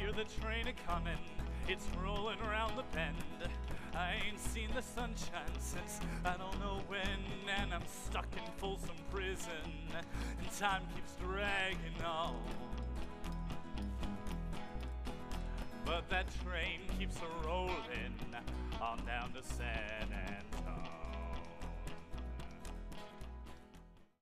hear the train a-comin', it's rollin' around the bend. I ain't seen the sunshine since I don't know when, and I'm stuck in Folsom Prison, and time keeps dragging on. But that train keeps a-rollin' on down to San Antonio.